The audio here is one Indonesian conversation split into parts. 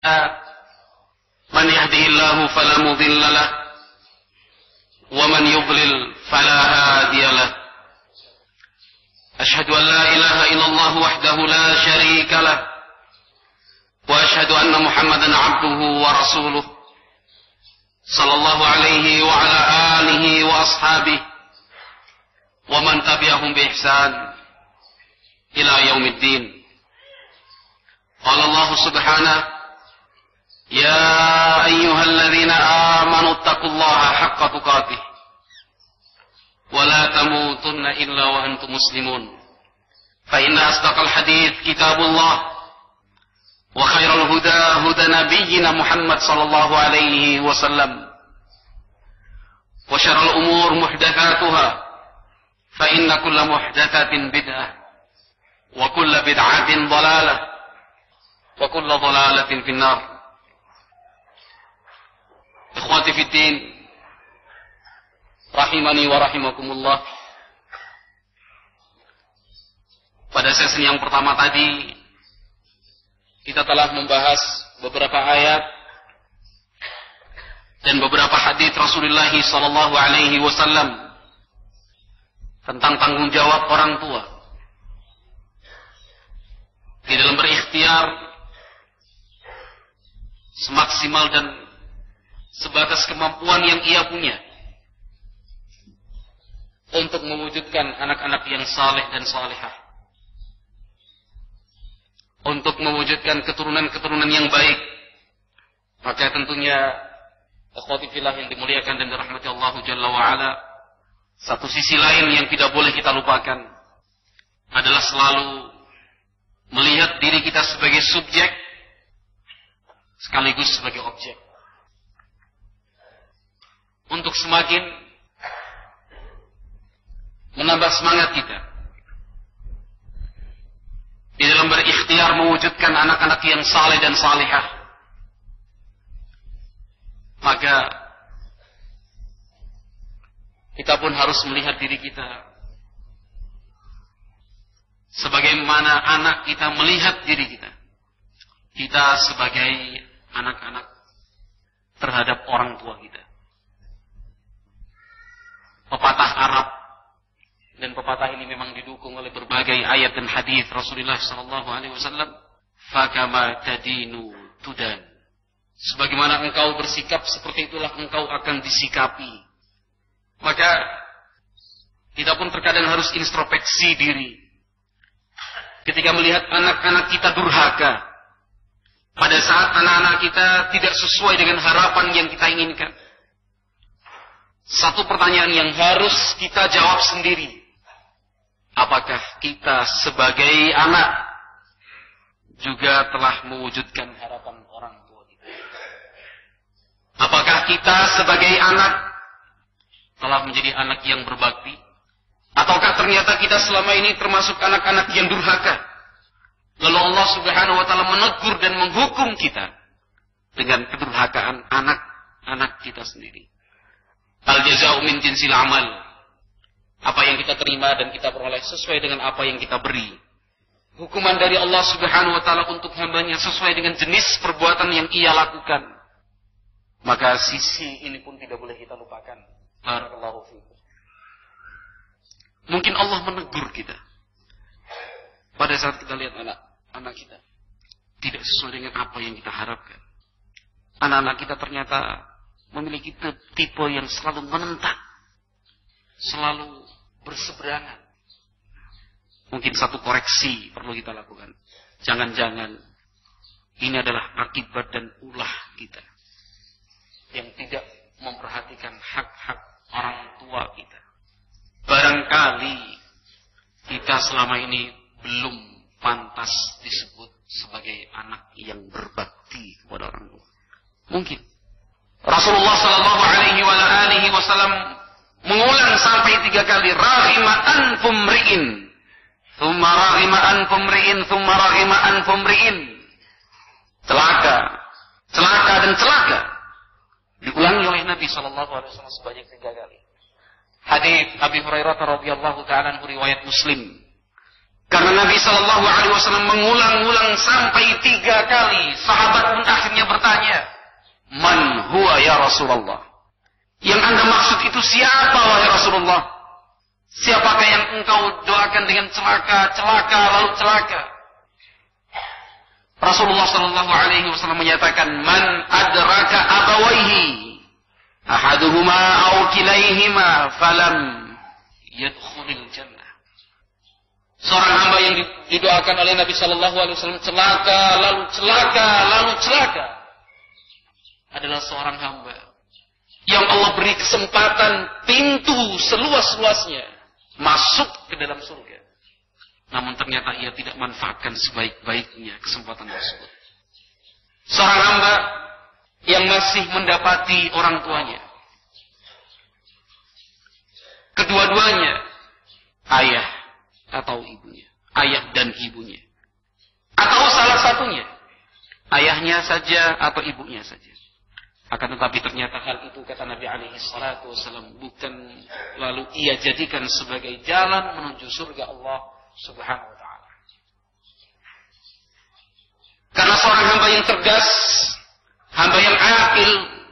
من يهده الله فلا مضل له ومن يضلل فلا هادي له أشهد أن لا إله إلا الله وحده لا شريك له وأشهد أن محمدا عبده ورسوله صلى الله عليه وعلى آله وأصحابه ومن تبعهم بإحسان إلى يوم الدين. قال الله سبحانه: يا أيها الذين آمنوا اتقوا الله حق تقاته ولا تموتن إلا وأنتم مسلمون فإن أصدق الحديث كتاب الله وخير الهدى هدى نبينا محمد صلى الله عليه وسلم وشر الأمور محدثاتها فإن كل محدثة بدعة وكل بدعة ضلالة وكل ضلالة في النار. Ikhwati fiddin, rahimani wa rahimakumullah. Pada sesi yang pertama tadi kita telah membahas beberapa ayat dan beberapa hadits Rasulullah sallallahu alaihi wasallam tentang tanggung jawab orang tua di dalam berikhtiar semaksimal dan sebatas kemampuan yang ia punya untuk mewujudkan anak-anak yang saleh dan salihah, untuk mewujudkan keturunan-keturunan yang baik. Maka tentunya ikhwati fillah yang dimuliakan dan dirahmati Allah Jalla wa Ala, satu sisi lain yang tidak boleh kita lupakan adalah selalu melihat diri kita sebagai subjek sekaligus sebagai objek, untuk semakin menambah semangat kita di dalam berikhtiar mewujudkan anak-anak yang saleh dan salihah. Maka kita pun harus melihat diri kita sebagaimana anak kita melihat diri kita. Kita sebagai anak-anak terhadap orang tua kita. Pepatah Arab, dan pepatah ini memang didukung oleh berbagai ayat dan hadis Rasulullah sallallahu alaihi wasallam, "Fakama tadinu tudan." Sebagaimana engkau bersikap, seperti itulah engkau akan disikapi. Maka kita pun terkadang harus introspeksi diri. Ketika melihat anak-anak kita durhaka, pada saat anak-anak kita tidak sesuai dengan harapan yang kita inginkan, satu pertanyaan yang harus kita jawab sendiri: apakah kita sebagai anak juga telah mewujudkan harapan orang tua kita? Apakah kita sebagai anak telah menjadi anak yang berbakti? Ataukah ternyata kita selama ini termasuk anak-anak yang durhaka? Lalu Allah Subhanahu wa taala menegur dan menghukum kita dengan kedurhakaan anak-anak kita sendiri. Al-jaza'u min jinsil amal. Apa yang kita terima dan kita peroleh sesuai dengan apa yang kita beri. Hukuman dari Allah Subhanahu wa taala untuk hambanya sesuai dengan jenis perbuatan yang ia lakukan. Maka sisi ini pun tidak boleh kita lupakan. Barakallahu fiikum. Mungkin Allah menegur kita pada saat kita lihat anak kita tidak sesuai dengan apa yang kita harapkan. Anak-anak kita ternyata memiliki tipe yang selalu menentang, selalu berseberangan. Mungkin satu koreksi perlu kita lakukan. Jangan-jangan ini adalah akibat dan ulah kita yang tidak memperhatikan hak-hak orang tua kita. Barangkali kita selama ini belum pantas disebut sebagai anak yang berbakti kepada orang tua. Mungkin Rasulullah sallallahu alaihi wasallam mengulang sampai 3 kali, raghima anfum ri'in, thumma raghima anfum ri'in, thumma raghima anfum ri'in. Celaka, celaka dan celaka. Diulangi oleh Nabi sallallahu alaihi wasallam sebanyak 3 kali. Hadis Abi Hurairah radhiyallahu ta'ala anhu riwayat Muslim. Karena Nabi sallallahu alaihi wasallam mengulang-ulang sampai 3 kali, sahabat pun akhirnya Rasulullah. Yang Anda maksud itu siapa, wahai Rasulullah? Siapakah yang engkau doakan dengan celaka, lalu celaka? Rasulullah sallallahu alaihi wasallam menyatakan, "Man adraka abawaihi ahaduhuma aw kilaihima falam yadkhulul jannah." Seorang hamba yang didoakan oleh Nabi sallallahu alaihi wasallam celaka, lalu celaka adalah seorang hamba yang Allah beri kesempatan pintu seluas-luasnya masuk ke dalam surga. Namun ternyata ia tidak manfaatkan sebaik-baiknya kesempatan tersebut. Seorang hamba yang masih mendapati orang tuanya. Kedua-duanya, ayah atau ibunya. Ayah dan ibunya. Atau salah satunya, ayahnya saja atau ibunya saja. Akan tetapi ternyata hal itu, kata Nabi alaihi salatu wasallam, bukan lalu ia jadikan sebagai jalan menuju surga Allah Subhanahu wa ta'ala. Karena seorang hamba yang cerdas, hamba yang akil,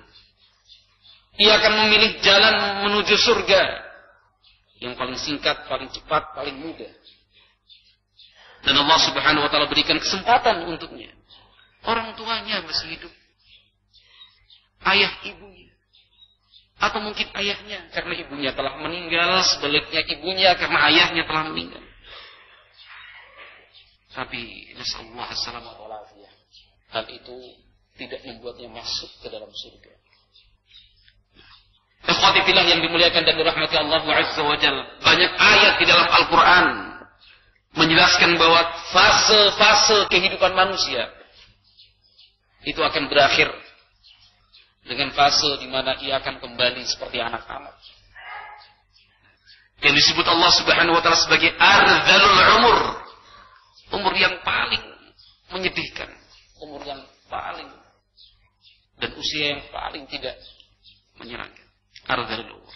ia akan memilih jalan menuju surga yang paling singkat, paling cepat, paling mudah. Dan Allah Subhanahu wa ta'ala berikan kesempatan untuknya. Orang tuanya masih hidup, ayah ibunya, atau mungkin ayahnya karena ibunya telah meninggal, sebaliknya ibunya karena ayahnya telah meninggal. Tapi nasallahu alaihi wasallam, hal itu tidak membuatnya masuk ke dalam surga. Ikhwati fillah yang dimuliakan dan dirahmati Allah Azza wa Jalla, banyak ayat di dalam Al-Quran menjelaskan bahwa fase-fase kehidupan manusia itu akan berakhir dengan fase di mana ia akan kembali seperti anak-anak. Yang disebut Allah Subhanahu wa ta'ala sebagai ardhalul umur. Umur yang paling menyedihkan. Umur yang paling dan usia yang paling tidak menyenangkan. Ardhalul umur.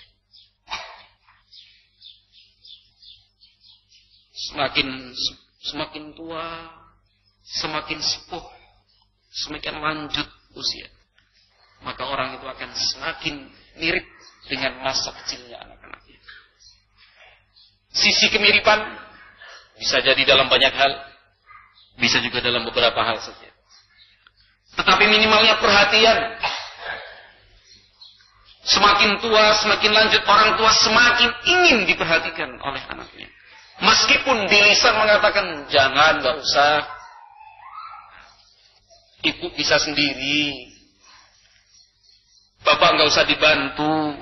Semakin tua, semakin sepuh, semakin lanjut usia, maka orang itu akan semakin mirip dengan masa kecilnya anak-anaknya. Sisi kemiripan bisa jadi dalam banyak hal, bisa juga dalam beberapa hal saja. Tetapi minimalnya perhatian. Semakin tua, semakin lanjut orang tua, semakin ingin diperhatikan oleh anaknya. Meskipun di lisan mengatakan, jangan, gak usah, ibu bisa sendiri, bapak gak usah dibantu,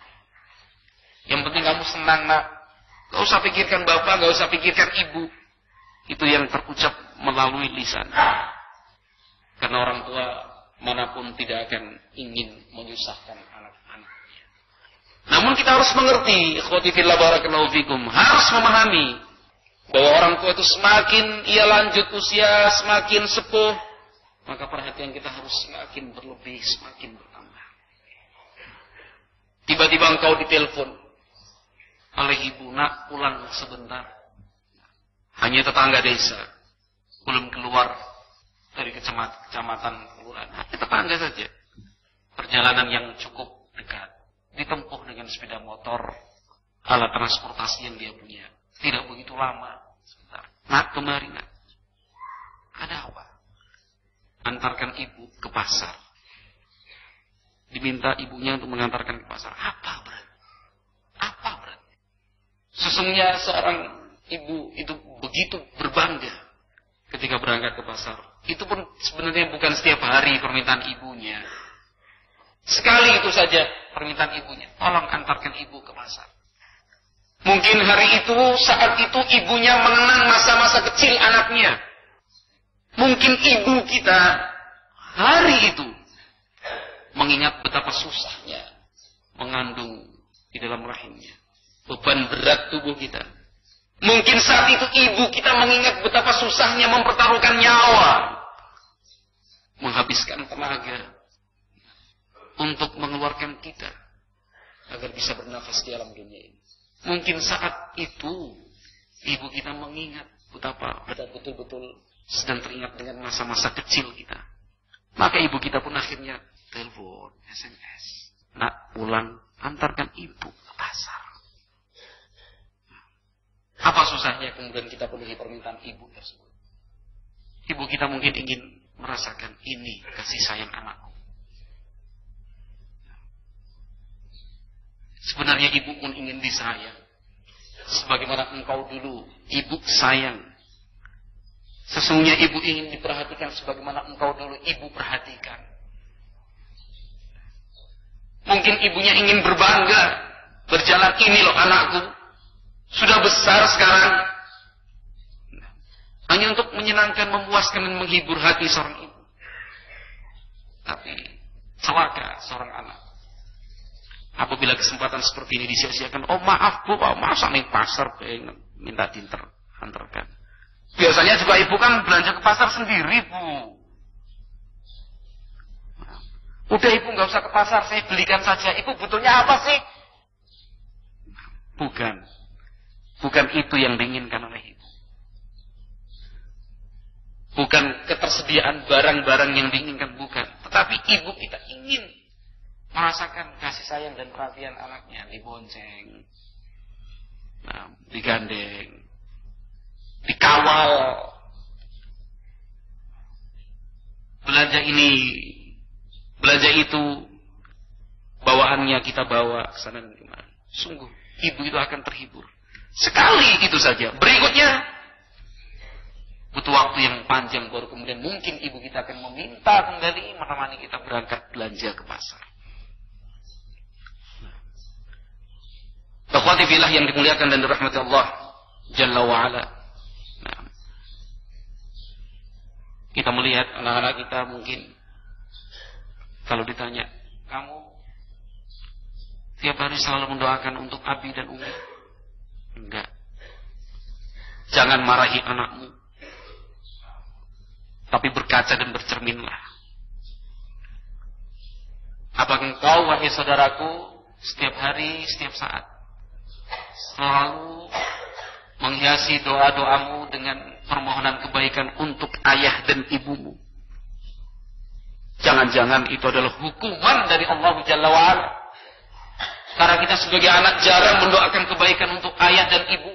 yang penting kamu senang nak, gak usah pikirkan bapak, gak usah pikirkan ibu. Itu yang terucap melalui lisan. Karena orang tua manapun tidak akan ingin menyusahkan anak-anaknya. Namun kita harus mengerti, ikhwati fillah barakallahu fikum, harus memahami bahwa orang tua itu semakin ia lanjut usia, semakin sepuh, maka perhatian kita harus semakin berlebih, semakin bertambah. Tiba-tiba engkau ditelepon oleh ibu, nak pulang sebentar. Hanya tetangga desa, belum keluar dari kecamatan kelurahan, hanya tetangga saja. Perjalanan yang cukup dekat, ditempuh dengan sepeda motor, alat transportasi yang dia punya. Tidak begitu lama. Sebentar. Nak, kemari nak. Ada apa? Antarkan ibu ke pasar. Diminta ibunya untuk mengantarkan ke pasar. Apa berarti? Apa berarti? Sesungguhnya seorang ibu itu begitu berbangga ketika berangkat ke pasar. Itu pun sebenarnya bukan setiap hari permintaan ibunya. Sekali itu saja permintaan ibunya. Tolong antarkan ibu ke pasar. Mungkin hari itu, saat itu ibunya mengenang masa-masa kecil anaknya. Mungkin ibu kita hari itu mengingat betapa susahnya mengandung di dalam rahimnya. Beban berat tubuh kita. Mungkin saat itu ibu kita mengingat betapa susahnya mempertaruhkan nyawa. Menghabiskan tenaga untuk mengeluarkan kita agar bisa bernafas di alam dunia ini. Mungkin saat itu ibu kita mengingat betapa betul-betul sedang teringat dengan masa-masa kecil kita. Maka ibu kita pun akhirnya telepon, SMS. Nak, pulang, antarkan ibu ke pasar. Apa susahnya kemudian kita penuhi permintaan ibu tersebut? Ibu kita mungkin ingin merasakan ini kasih sayang anakku. Sebenarnya ibu pun ingin disayang. Sebagaimana engkau dulu, ibu sayang. Sesungguhnya ibu ingin diperhatikan sebagaimana engkau dulu, ibu perhatikan. Mungkin ibunya ingin berbangga. Berjalan, ini loh anakku. Sudah besar sekarang. Hanya untuk menyenangkan, memuaskan, dan menghibur hati seorang ibu. Tapi celaka seorang anak apabila kesempatan seperti ini disia-siakan. Oh maaf bu, masa nih pasar pengen minta antarkan. Biasanya juga ibu kan belanja ke pasar sendiri bu. Udah ibu nggak usah ke pasar, saya belikan saja. Ibu butuhnya apa sih? Bukan itu yang diinginkan oleh ibu. Bukan ketersediaan barang-barang yang diinginkan, bukan. Tetapi ibu kita ingin merasakan kasih sayang dan perhatian anaknya, dibonceng, digandeng, dikawal. Belanja ini, belanja itu, bawaannya kita bawa ke sana dan kemari. Sungguh, ibu itu akan terhibur. Sekali itu saja. Berikutnya, butuh waktu yang panjang baru kemudian mungkin ibu kita akan meminta kembali menemani kita berangkat belanja ke pasar. Akhwati fillah yang dimuliakan dan dirahmati Allah Jalla wa Ala. Nah, kita melihat anak-anak kita mungkin kalau ditanya, kamu tiap hari selalu mendoakan untuk abi dan umi? Enggak. Jangan marahi anakmu, tapi berkaca dan bercerminlah. Apakah engkau, wahai saudaraku, setiap hari, setiap saat selalu menghiasi doa-doamu dengan permohonan kebaikan untuk ayah dan ibumu? Jangan-jangan itu adalah hukuman dari Allah Jalla wa'ala. Karena kita sebagai anak jarang mendoakan kebaikan untuk ayah dan ibu.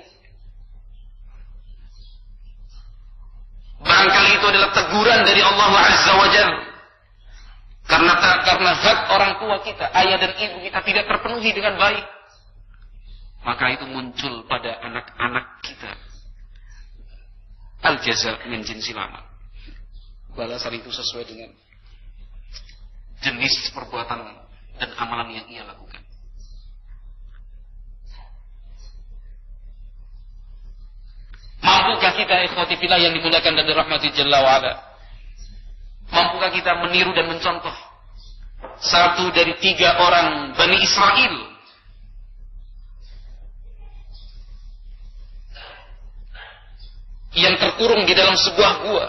Barangkali itu adalah teguran dari Allah Azza wa Jalla. Karena hak orang tua kita, ayah dan ibu kita tidak terpenuhi dengan baik. Maka itu muncul pada anak-anak kita. Al-jaza min jinsil amal. Balasan itu sesuai dengan jenis perbuatan dan amalan yang ia lakukan. Mampukah kita, ikhwati fillah yang dimuliakan dan dirahmati Jalla wa Ala, mampukah kita meniru dan mencontoh satu dari 3 orang Bani Israel yang terkurung di dalam sebuah gua?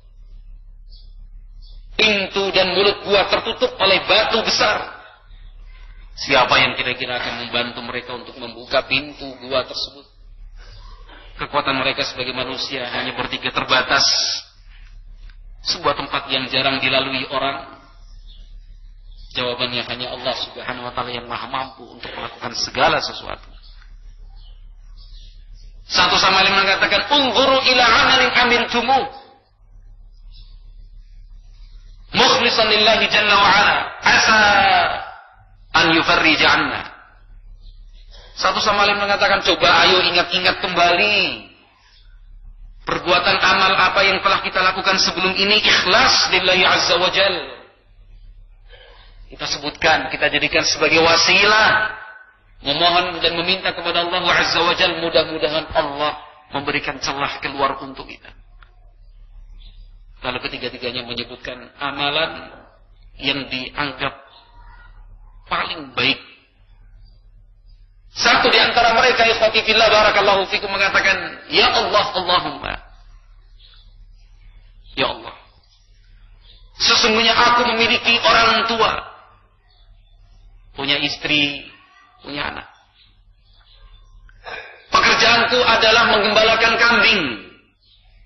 Pintu dan mulut gua tertutup oleh batu besar. Siapa yang kira-kira akan membantu mereka untuk membuka pintu gua tersebut? Kekuatan mereka sebagai manusia hanya bertiga, terbatas. Sebuah tempat yang jarang dilalui orang. Jawabannya hanya Allah Subhanahu wa ta'ala yang maha mampu untuk melakukan segala sesuatu. Satu sama lain mengatakan, unzuru ila amalin amiltumu mukhlishan lillahi jalla wa ala asa an yufarrija anna. Satu sama lain mengatakan, coba ayo ingat-ingat kembali perbuatan amal apa yang telah kita lakukan sebelum ini, ikhlas lillahi azza wa jal. Kita sebutkan, kita jadikan sebagai wasilah, memohon dan meminta kepada Allah azza wa jal, mudah-mudahan Allah memberikan celah keluar untuk kita. Lalu ketiga-tiganya menyebutkan amalan yang dianggap paling baik. Satu di antara mereka, ikhwati fillah barakallahu fikum, mengatakan, ya Allah, Allahumma, ya Allah, sesungguhnya aku memiliki orang tua, punya istri, punya anak. Pekerjaanku adalah menggembalakan kambing,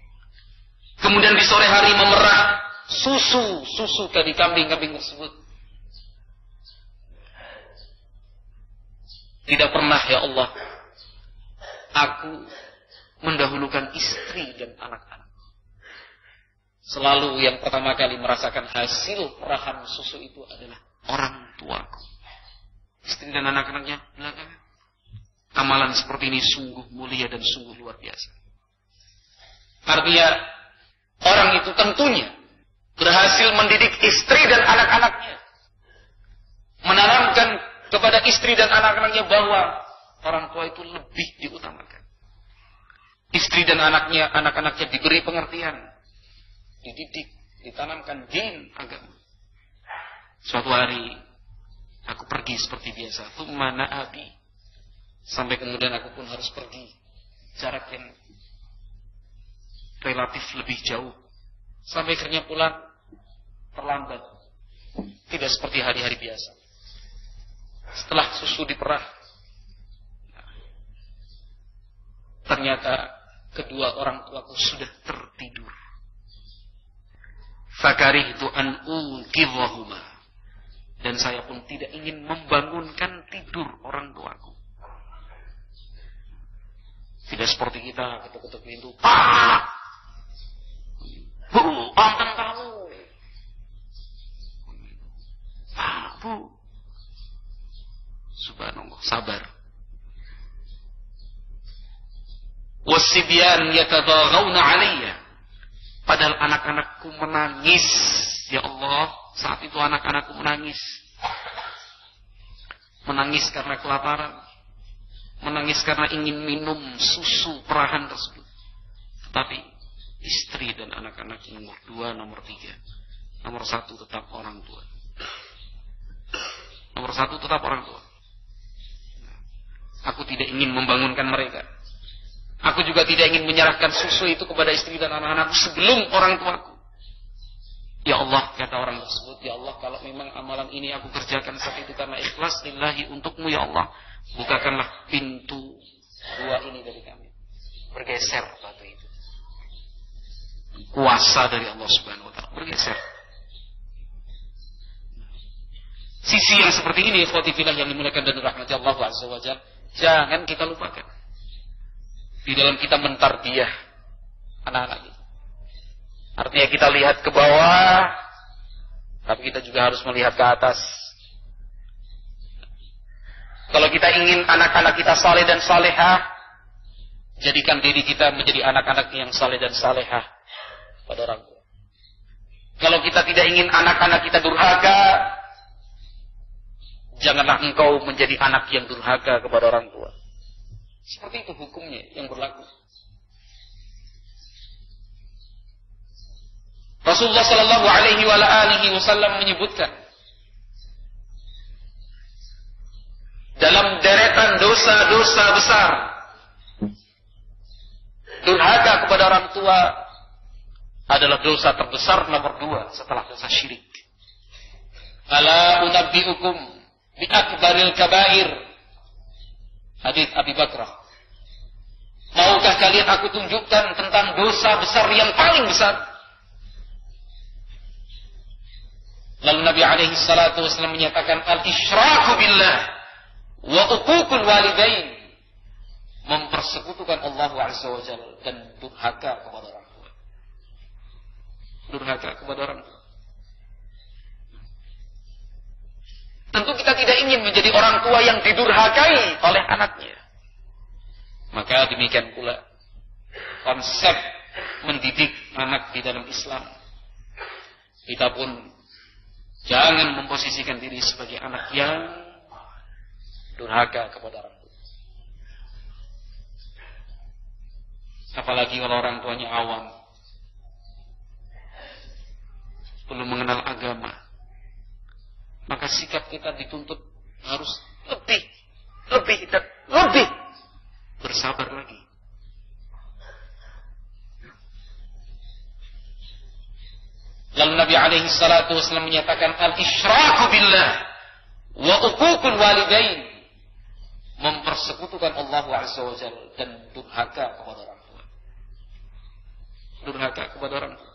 kemudian di sore hari memerah susu dari kambing-kambing tersebut, Tidak pernah ya Allah aku mendahulukan istri dan anak-anak. Selalu yang pertama kali merasakan hasil perahan susu itu adalah orang tuaku. Istri dan anak-anaknya belakangan. Amalan seperti ini sungguh mulia dan sungguh luar biasa. Artinya orang itu tentunya berhasil mendidik istri dan anak-anaknya. Menanamkan kepada istri dan anak-anaknya bahwa orang tua itu lebih diutamakan. Istri dan anak-anaknya diberi pengertian, dididik, ditanamkan din agama. Suatu hari aku pergi seperti biasa, tsumma na'abi. Sampai kemudian aku pun harus pergi jarak yang relatif lebih jauh. Sampai akhirnya pulang terlambat. Tidak seperti hari-hari biasa. Setelah susu diperah, ternyata kedua orang tuaku sudah tertidur. Fakarihtu an uqidhahuma. Dan saya pun tidak ingin membangunkan tidur orang tuaku. Tidak seperti kita ketuk-ketuk pintu. Pak! Bu, bangun kamu. Pak, Bu. Subhanallah, sabar. Wasibyan yatadaghawna alayya. Padahal anak-anakku menangis. Ya Allah, saat itu anak-anakku menangis. Menangis karena kelaparan. Menangis karena ingin minum susu perahan tersebut. Tetapi istri dan anak-anak nomor 2, nomor 3. Nomor 1 tetap orang tua. Nomor 1 tetap orang tua. Aku tidak ingin membangunkan mereka. Aku juga tidak ingin menyerahkan susu itu kepada istri dan anak-anakku sebelum orang tuaku. Ya Allah, kata orang tersebut, ya Allah, kalau memang amalan ini aku kerjakan saat itu karena ikhlas lillahi untukmu, ya Allah, bukakanlah pintu gua ini dari kami. Bergeser batu itu. Kuasa dari Allah Subhanahu wa ta'ala bergeser. Sisi yang seperti ini, ikhwati fillah yang dimuliakan dan dirahmati Allah Azza wa Jalla, jangan kita lupakan. Di dalam kita mentarbiyah anak-anak kita. Artinya kita lihat ke bawah, tapi kita juga harus melihat ke atas. Kalau kita ingin anak-anak kita saleh dan salehah, jadikan diri kita menjadi anak-anak yang saleh dan salehah pada orang tua. Kalau kita tidak ingin anak-anak kita durhaka, janganlah engkau menjadi anak yang durhaka kepada orang tua. Seperti itu hukumnya yang berlaku. Rasulullah sallallahu alaihi wasallam menyebutkan dalam deretan dosa-dosa besar, durhaka kepada orang tua adalah dosa terbesar nomor 2 setelah dosa syirik. Ala unabbiukum bi akbaril kabair. Hadits Abi Bakrah. Maukah kalian aku tunjukkan tentang dosa besar yang paling besar? Lalu Nabi alaihi salatu wasallam menyatakan al-isyraku billah wa uququl walidain. Mempersekutukan Allah Azza wa Jalla dan durhaka kepada orang tua. Durhaka kepada orang tua. Tentu kita tidak ingin menjadi orang tua yang didurhakai oleh anaknya. Maka demikian pula konsep mendidik anak di dalam Islam. Kita pun jangan memposisikan diri sebagai anak yang durhaka kepada orang tua. Apalagi kalau orang tuanya awam, belum mengenal agama, maka sikap kita dituntut harus lebih bersabar lagi. Lalu Nabi alaihi salatu wasallam menyatakan al-isyraku billah wa uququl walidain. Mempersekutukan Allah Azza wa Jalla dan durhaka kepada orang tua. Durhaka kepada orang tua.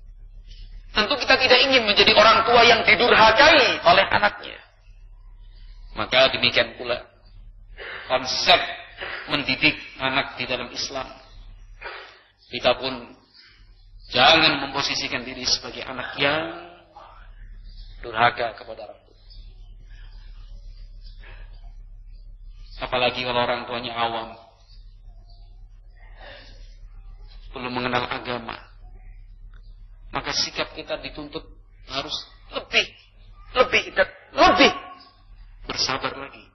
Tentu kita tidak ingin menjadi orang tua yang didurhakai oleh anaknya. Maka demikian pula konsep mendidik anak di dalam Islam. Kita pun jangan memposisikan diri sebagai anak yang durhaka kepada orang tua. Apalagi kalau orang tuanya awam, belum mengenal agama. Maka sikap kita dituntut harus lebih bersabar lagi.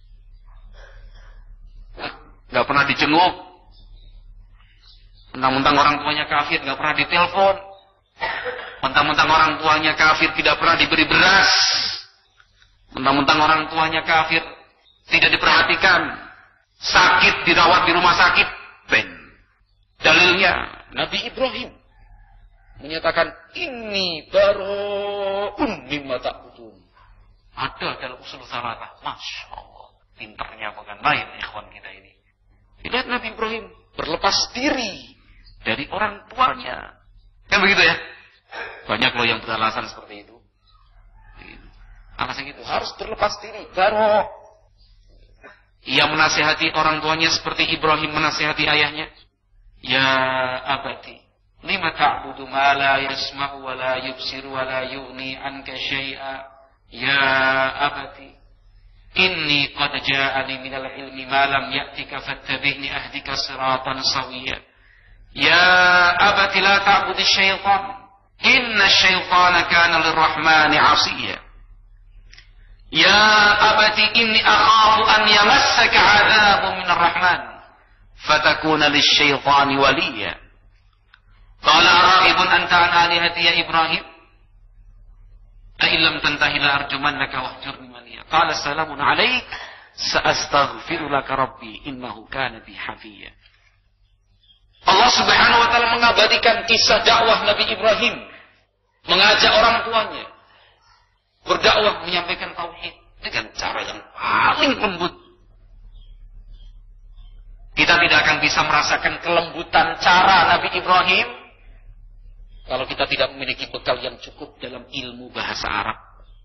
Gak pernah dijenguk, mentang-mentang orang tuanya kafir gak pernah ditelepon, mentang-mentang orang tuanya kafir tidak pernah diberi beras, mentang-mentang orang tuanya kafir tidak diperhatikan, sakit dirawat di rumah sakit. Dalilnya Nabi Ibrahim menyatakan ini baro'un mimma ta'budun. Ada dalam usul salatah. Masya Allah, pintarnya bukan main ikhwan kita ini. Lihat Nabi Ibrahim berlepas diri dari orang tuanya. Kan begitu ya? Banyak loh yang beralasan seperti itu. Alasan itu harus berlepas diri. Baru ia menasihati orang tuanya seperti Ibrahim menasihati ayahnya. Ya abati, lima ta'budu ma la yasma'u wa la yubsiru wa la yughni anka syai'a. Ya abati, inni qad ja'ani minal ilmi ma lam ya'tika fattabi'ni ahdika siratan sawiyya. Ya abati la ta'budi syaitan, inna syaitana kana lirrahmani 'asiyya. Ya abati inni akhafu an yamassaka 'adzabun minar rahman fatakuna lisyaitani waliyya. Qala ara'ibun anta an alihati ya Ibrahim? Illam tantahi la arjumannaka wahjurni maliya. Qala salamun alaik sa'astaghfiru laka rabbi innahu kana bi hafiyya. Allah Subhanahu wa taala mengabadikan kisah dakwah Nabi Ibrahim mengajak orang tuanya berdakwah menyampaikan tauhid dengan cara yang paling lembut. Kita tidak akan bisa merasakan kelembutan cara Nabi Ibrahim kalau kita tidak memiliki bekal yang cukup dalam ilmu bahasa Arab.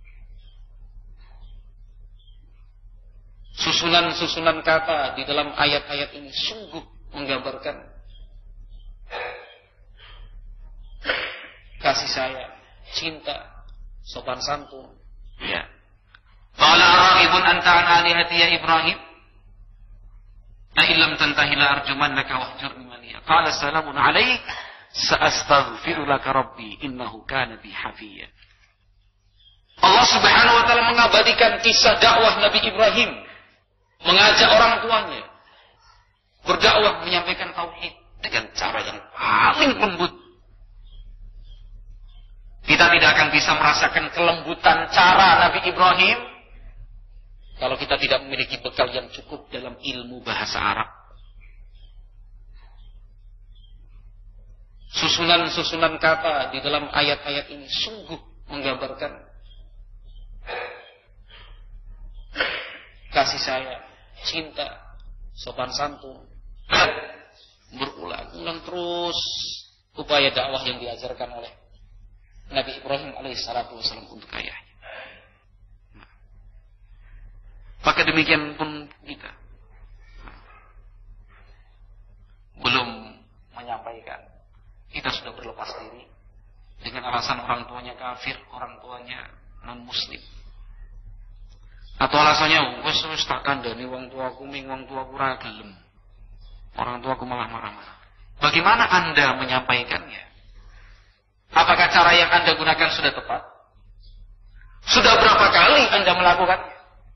Susunan-susunan kata di dalam ayat-ayat ini sungguh menggambarkan kasih sayang, cinta, sopan santun. Ya. Qala ara'ibun anta an alihati ya Ibrahim? Illam tantahi la arjumannaka wahjurni maliya. Qala salamun alaik sa'astaghfiru laka rabbi innahu kana bi hafiyya. Allah Subhanahu wa taala mengabadikan kisah dakwah Nabi Ibrahim mengajak orang tuanya berdakwah menyampaikan tauhid dengan cara yang paling lembut. Kita tidak akan bisa merasakan kelembutan cara Nabi Ibrahim kalau kita tidak memiliki bekal yang cukup dalam ilmu bahasa Arab. Susunan-susunan kata di dalam ayat-ayat ini sungguh menggambarkan kasih sayang, cinta, sopan santun. Berulang-ulang terus upaya dakwah yang diajarkan oleh Nabi Ibrahim alaihissalatu wassalam untuk ayahnya. Maka demikian pun kita belum menyampaikan, kita sudah berlepas diri dengan alasan orang tuanya kafir, orang tuanya non muslim, atau alasannya wes tak kandhani wong tuaku ming wong tuaku ra gelem, orang tuaku malah marah-marah. Bagaimana Anda menyampaikannya? Apakah cara yang Anda gunakan sudah tepat? Sudah berapa kali Anda melakukannya?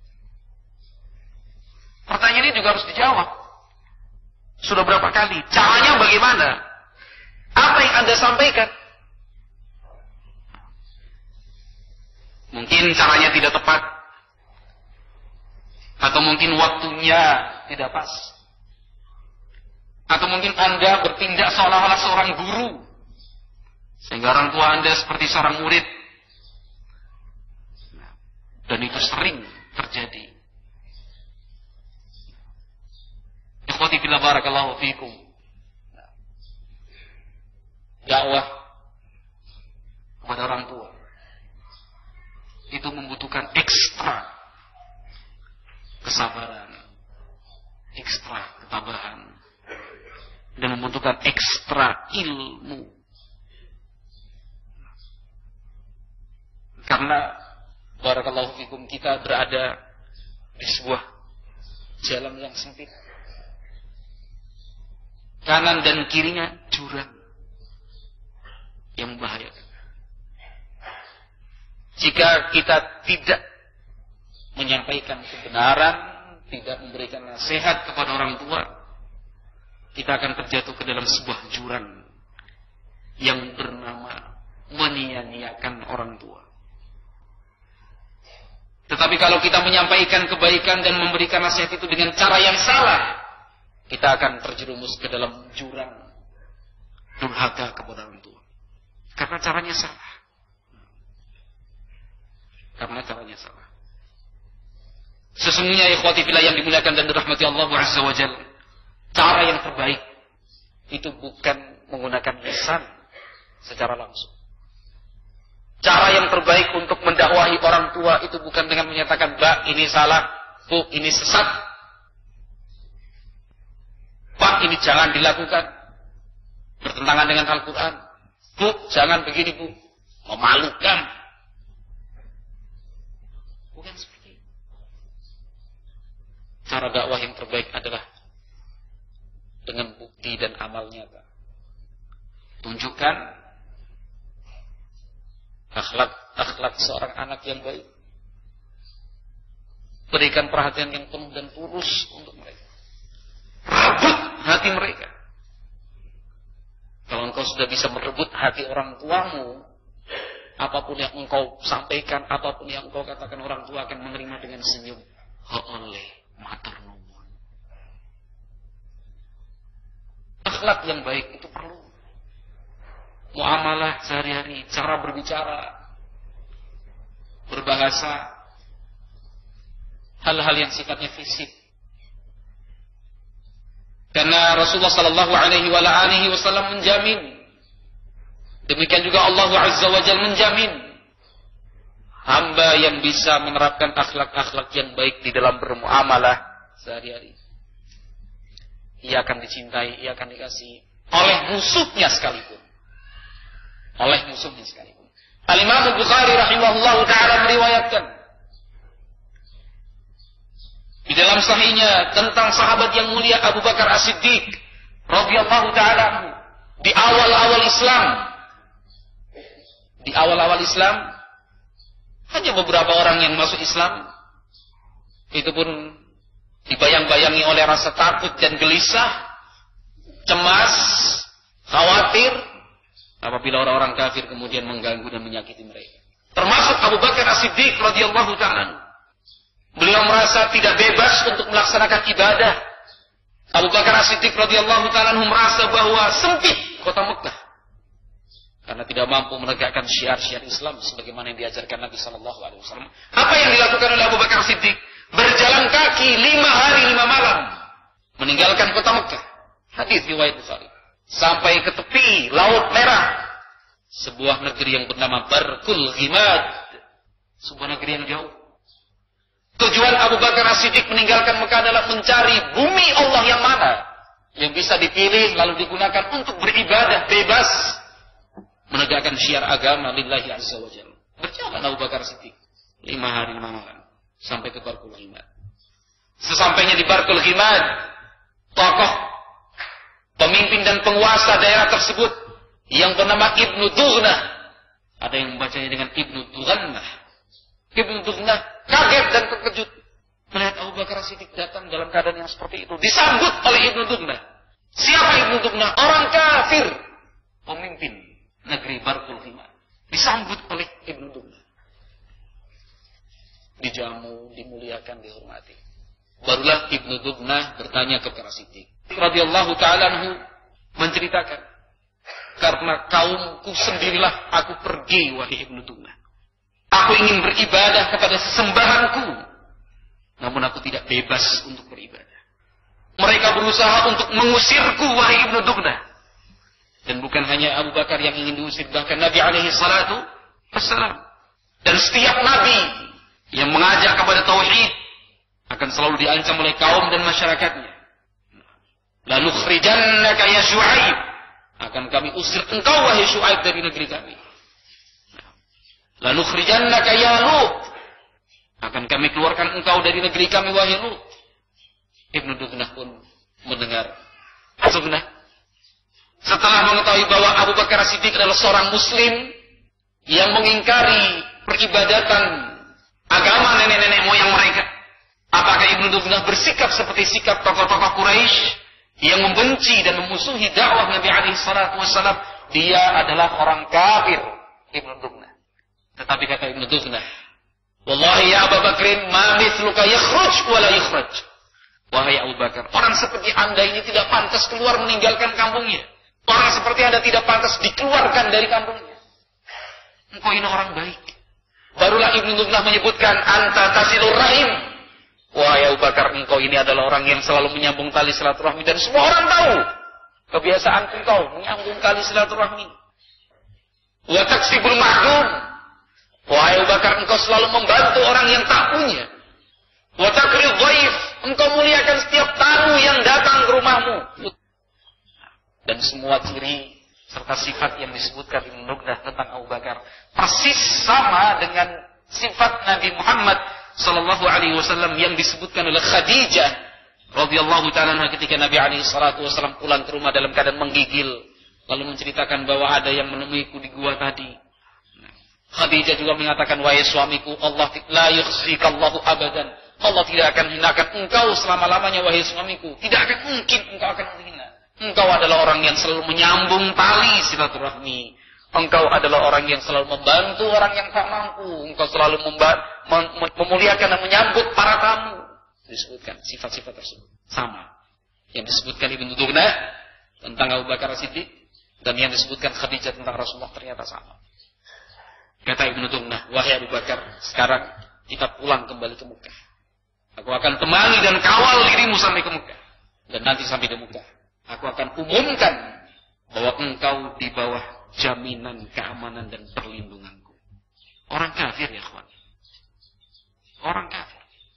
Pertanyaan ini juga harus dijawab. Sudah berapa kali? Caranya bagaimana? Apa yang Anda sampaikan? Mungkin caranya tidak tepat. Atau mungkin waktunya tidak pas. Atau mungkin Anda bertindak seolah-olah seorang guru, sehingga orang tua Anda seperti seorang murid. Dan itu sering terjadi. Ikhwati fillah barakallahu fikum. Dakwah kepada orang tua itu membutuhkan ekstra kesabaran, ekstra ketabahan, dan membutuhkan ekstra ilmu. Karena barakallahu fikum, kita berada di sebuah jalan yang sempit. Kanan dan kirinya jurang yang membahayakan. Jika kita tidak menyampaikan kebenaran, tidak memberikan nasihat kepada orang tua, kita akan terjatuh ke dalam sebuah jurang yang bernama menyia-nyiakan orang tua. Tetapi kalau kita menyampaikan kebaikan dan memberikan nasihat itu dengan cara yang salah, kita akan terjerumus ke dalam jurang durhaka kepada orang tua. Karena caranya salah. Sesungguhnya ikhwati fillah yang dimuliakan dan dirahmati Allah Azza wa Jalla, cara yang terbaik itu bukan menggunakan lisan secara langsung. Cara yang terbaik untuk mendakwahi orang tua itu bukan dengan menyatakan, "Mbak, ini salah, Bu, ini sesat. Pak, ini jangan dilakukan, bertentangan dengan Al-Quran. Bu, jangan begini, Bu, memalukan." Bukan seperti itu. Cara dakwah yang terbaik adalah dengan bukti dan amal nyata. Tunjukkan akhlak seorang anak yang baik. Berikan perhatian yang penuh dan tulus untuk mereka. Rebut hati mereka. Kalau engkau sudah bisa merebut hati orang tuamu, apapun yang engkau sampaikan, apapun yang engkau katakan, orang tua akan menerima dengan senyum. Oleh matur nuwun. Akhlak yang baik itu perlu. Muamalah sehari-hari, cara berbicara, berbahasa, hal-hal yang sifatnya fisik. Karena Rasulullah sallallahu alaihi wasallam menjamin, demikian juga Allah Azza wa Jalla menjamin, hamba yang bisa menerapkan akhlak-akhlak yang baik di dalam bermuamalah sehari-hari, ia akan dicintai, ia akan dikasihi oleh musuhnya sekalipun. Al-Imam Al-Bukhari rahimahullah ta'ala meriwayatkan di dalam sahihnya tentang sahabat yang mulia Abu Bakar As-Siddiq radhiyallahu ta'ala di awal-awal Islam hanya beberapa orang yang masuk Islam, itu pun dibayang-bayangi oleh rasa takut dan gelisah, cemas, khawatir apabila orang-orang kafir kemudian mengganggu dan menyakiti mereka. Termasuk Abu Bakar As-Siddiq radhiyallahu ta'ala. Beliau merasa tidak bebas untuk melaksanakan ibadah. Abu Bakar As-Siddiq radhiyallahu ta'ala merasa bahwa sempit kota Mekah karena tidak mampu menegakkan syiar-syiar Islam sebagaimana yang diajarkan Nabi sallallahu alaihi wasallam. Apa yang dilakukan oleh Abu Bakar As-Siddiq? Berjalan kaki 5 hari 5 malam meninggalkan kota Mekah. Hadis riwayat Bukhari. Sampai ke tepi Laut Merah, sebuah negeri yang bernama Barkul Ghimad, sebuah negeri yang jauh. Tujuan Abu Bakar As-Siddiq meninggalkan Mekah adalah mencari bumi Allah yang mana yang bisa dipilih lalu digunakan untuk beribadah bebas, menegakkan syiar agama lillahi azza wa jalla. Berjalan Abu Bakar As-Siddiq 5 hari 5 malam sampai ke Barkul Ghimad. Sesampainya di Barkul Ghimad, tokoh pemimpin dan penguasa daerah tersebut yang bernama Ibnu Dughnah, ada yang membacanya dengan Ibnu Dughnah. Ibnu Dughnah kaget dan terkejut melihat Abu Bakar As-Siddiq datang dalam keadaan yang seperti itu. Disambut oleh Ibnu Dughnah. Siapa Ibnu Dughnah? Orang kafir, pemimpin negeri Barkul Ghimad. Disambut oleh Ibnu Dughnah. Dijamu, dimuliakan, dihormati. Barulah Ibnu Dughnah bertanya kepada As-Siddiq radhiyallahu ta'ala anhu, menceritakan, karena kaumku sendirilah aku pergi, wahai Ibnu Dughnah. Aku ingin beribadah kepada sesembahanku, namun aku tidak bebas untuk beribadah. Mereka berusaha untuk mengusirku, wahai Ibnu Dughnah. Dan bukan hanya Abu Bakar yang ingin diusir, bahkan Nabi alaihi salatu wassalam. Dan setiap Nabi yang mengajak kepada tauhid akan selalu diancam oleh kaum dan masyarakatnya. La nukhrijannaka ya Syuaib, akan kami usir engkau wahai Syuaib dari negeri kami. La nukhrijannaka ya Lut, akan kami keluarkan engkau dari negeri kami wahai Lut. Ibnu Dugnah pun mendengar. Dugnah setelah mengetahui bahwa Abu Bakar Siddiq adalah seorang muslim yang mengingkari peribadatan agama nenek-nenek moyang mereka, apakah Ibnu Dugnah bersikap seperti sikap tokoh-tokoh Quraisy yang membenci dan memusuhi dakwah Nabi alaihi salatu wasallam? Dia adalah orang kafir, Ibnu Dugnah. Tetapi kata Ibnu Dugnah, wallahi ya Abu Bakrin ma mithluka yakhruj wa la yukhraj. Wahai Abu Bakar, orang seperti Anda ini tidak pantas keluar meninggalkan kampungnya. Orang seperti Anda tidak pantas dikeluarkan dari kampungnya. Engkau ini orang baik. Barulah Ibnu Dugnah menyebutkan anta tasilur rahim. Wahai Abu Bakar, engkau ini adalah orang yang selalu menyambung tali silaturahmi, dan semua orang tahu kebiasaan engkau menyambung tali silaturahmi. Wa taksibul ma'dum. Wahai Abu Bakar, engkau selalu membantu orang yang tak punya. Wa takrid dhaif, engkau muliakan setiap tamu yang datang ke rumahmu. Dan semua ciri serta sifat yang disebutkan Ibnu Dugnah tentang Abu Bakar persis sama dengan sifat Nabi Muhammad sallallahu alaihi wasallam yang disebutkan oleh Khadijah radhiyallahu taala anha ketika Nabi alaihi salatu wasallam pulang ke rumah dalam keadaan menggigil, lalu menceritakan bahwa ada yang menemuiku di gua tadi. Khadijah juga mengatakan, wahai suamiku, Allah la yukhzikallahu abadan. Allah tidak akan hinakan engkau selama-lamanya wahai suamiku. Tidak akan mungkin engkau akan menghina. Engkau adalah orang yang selalu menyambung tali silaturahmi. Engkau adalah orang yang selalu membantu orang yang tak mampu. Engkau selalu memuliakan dan menyambut para tamu. Disebutkan sifat-sifat tersebut sama yang disebutkan Ibnu Dugnah tentang Abu Bakar Siddiq, dan yang disebutkan Khadijah tentang Rasulullah ternyata sama. Kata Ibnu Dugnah, wahai Abu Bakar, sekarang kita pulang kembali ke Mekah. Aku akan temani dan kawal dirimu sampai ke Mekah. Dan nanti sampai di Mekah, aku akan umumkan bahwa engkau di bawah jaminan keamanan dan perlindunganku. Orang kafir ya kawan. Orang kafir.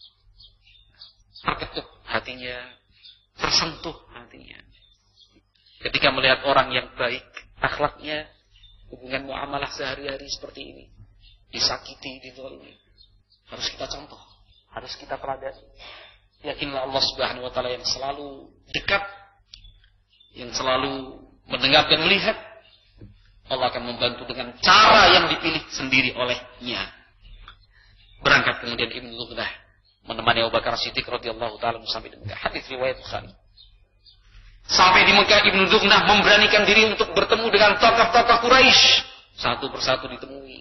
Terketuk hatinya, tersentuh hatinya ketika melihat orang yang baik akhlaknya, hubungan muamalah sehari-hari seperti ini, disakiti, ditolong. Harus kita contoh, harus kita teladani. Yakinlah Allah Subhanahu wa taala yang selalu dekat, yang selalu mendengar dan melihat. Allah akan membantu dengan cara yang dipilih sendiri olehnya. Berangkat kemudian Ibnu Dugnah menemani Abu Bakar Siddiq radhiyallahu taala sampai di Mekah. Hadis riwayat Bukhari. Sampai di Mekah, Ibnu Dugnah memberanikan diri untuk bertemu dengan tokoh-tokoh Quraisy. Satu persatu ditemui